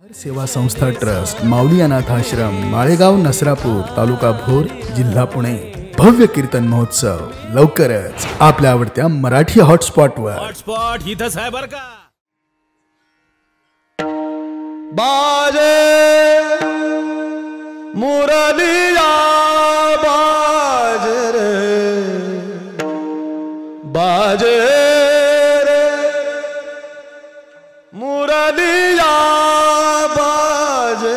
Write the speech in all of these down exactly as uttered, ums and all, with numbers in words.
सेवा संस्था ट्रस्ट माऊली अनाथ आश्रम माळेगाव नसरापूर तालुका भोर जिल्हा पुणे भव्य कीर्तन महोत्सव लवकरच आपल्या आवडत्या मराठी हॉटस्पॉटवर हॉटस्पॉट इथंच आहे बरं का। बाजे मुरलिया बाजे रे बाजे रे मुरलिया बाजे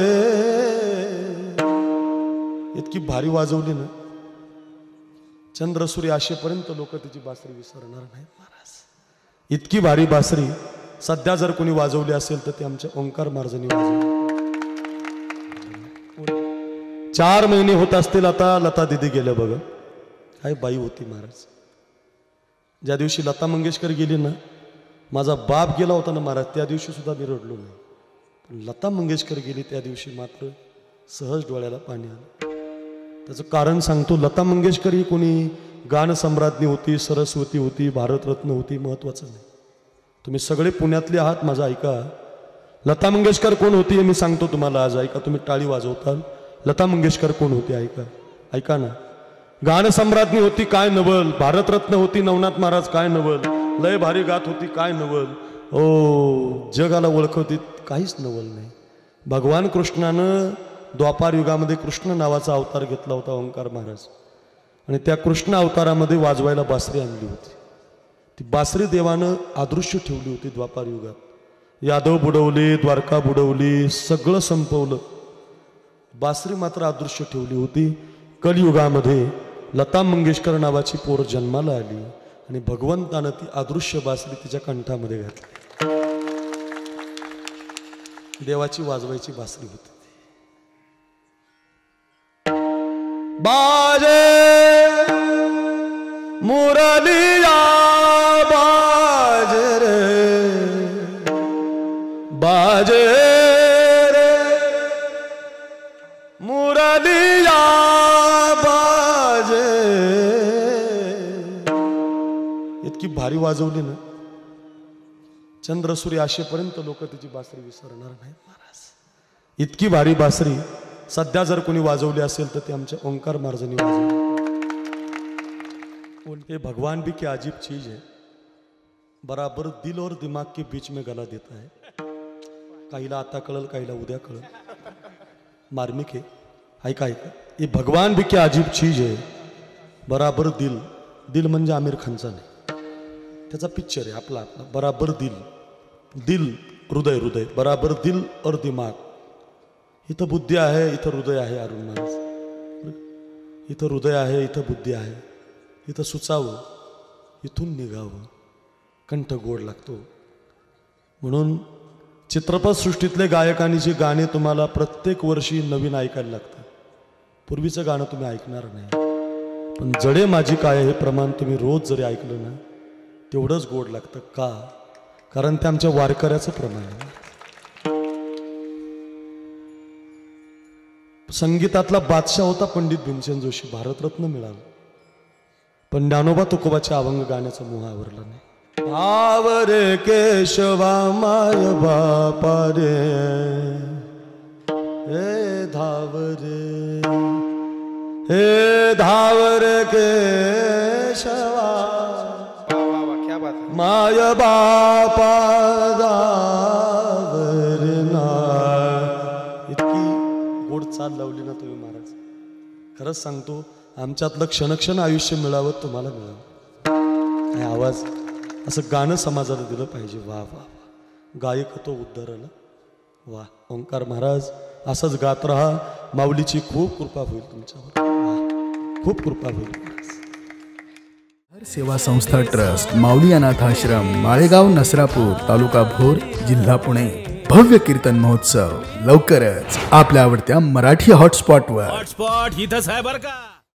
इतकी भारी वाजवली ना चंद्र सूर्य आशेपर्यंत लोक तिची बासरी विसरणार नाहीत महाराज। इतकी भारी बासरी सध्या जर कोणी वाजवली असेल तर ते आमच्या ओंकार महाराजांनी वाजवली। चार महिने होत असतील आता लता दिदी गेल्या बघा। काय बाई होती महाराज। ज्या दिवशी लता मंगेशकर गेली ना माझा बाप गेला होता ना महाराज त्या दिवशी सुद्धा मी रडलो नाही, पण लता मंगेशकर गेली त्या दिवशी मात्र सहज डोळ्याला पाणी आलं। त्याचं कारण सांगतो, लता मंगेशकर ही कोणी गान सम्राज्ञी होती, सरस्वती होती, भारतरत्न होती, महत्वाचं नाही। तुम्ही सगळे पुण्यातले आहात, माझं ऐका। लता मंगेशकर कोण होती हे मी सांगतो तुम्हाला आज, ऐका। तुम्ही टाळी वाजवताल। लता मंगेशकर कोण होती ऐका, ऐका ना। गान सम्राज्ञी होती काय नवल, भारतरत्न होती नवनाथ महाराज काय नवल, लय भारी गात होती काय नवल, ओ जगाला ओळखवती काहीच नवल नाही। भगवान कृष्णानं द्वापार युगामध्ये कृष्ण नावाचा अवतार घेतला होता ओंकार महाराज, आणि त्या कृष्ण अवतारामध्ये वाजवायला बासरी आणली होती। ती बासरी देवानं अदृश्य ठेवली होती द्वापार युगात। यादव बुडवले, द्वारका बुडवली, सगळं संपवलं, बासरी मात्र अदृश्य ठेवली होती। कलियुगामध्ये लता मंगेशकर नावाची पोर जन्माला आली आणि भगवंतानं ती अदृश्य बासरी तिच्या कंठामध्ये घातली। देवाची वाजवायची बासरी होती। बाजे मुरलिया बाजे रे बाजे रे मुरलिया बाजे इतकी भारी वाजवली ना चंद्र सूर्य आशेपर्यंत लोक तिची बासरी विसरणार नाहीत महाराज। इतकी भारी बासरी सध्या जर कोणी वाजवली असेल तर ते आमच्या ओंकार महाराजांनी वाजवली। ये भगवान भी क्या अजीब चीज है, बराबर दिल और दिमाग के बीच में गला देता है। काहीला आता कळल, काहीला उद्या कळल, मार्मिक है। ऐका ऐका, ये भगवान भी क्या अजीब चीज है, बराबर दिल, दिल म्हणजे आमिर खानचा नाही, त्याचा पिक्चर आहे आपला आपला, बराबर दिल, दिल हृदय, हृदय बराबर दिल और दिमाग। इथं बुद्धी आहे, इथं हृदय आहे अरुण महाराज। इथं हृदय आहे, इथं बुद्धी आहे, इथं सुचावं, इथून निघावं, कंठ गोड लागतो। म्हणून चित्रपटसृष्टीतले गायकांनी जी गाणी तुम्हाला प्रत्येक वर्षी नवीन ऐकायला लागतात, पूर्वीचं गाणं तुम्ही ऐकणार नाही, पण जडे माझी काय हे प्रमाण तुम्ही रोज जरी ऐकलं ना तेवढंच गोड लागतं। का? कारण ते आमच्या वारकऱ्याचं प्रमाण आहे। संगीतातला बादशाह होता पंडित भीमसेन जोशी, भारतरत्न मिळालं, पण ज्ञानोबा तुकोबाच्या अभंग गाण्याचा मोह आवरला नाही। आवरे केशवा माय बापा रे हे धावरे हे धावरे केशवा माय बापा धावरे ना। इतकी गोड चाल लावली ना तुम्ही महाराज। खरंच सांगतो, आमच्यातलं क्षणक्षण आयुष्य मिळावं तुम्हाला मिळावं। काय आवाज, असं गाणं समाजाला दिलं पाहिजे। वा वा वा, गायक तो उद्धाराला वा। ओंकार महाराज असंच गात राहा, माऊलीची खूप कृपा होईल तुमच्यावर, खूप कृपा होईल महाराज। सेवा संस्था ट्रस्ट माऊली अनाथ आश्रम माळेगाव नसरापूर तालुका भोर जिल्हा पुणे भव्य कीर्तन महोत्सव लवकरच आपल्या आवडत्या मराठी हॉटस्पॉटवर हॉटस्पॉट इथंच आहे बरं का।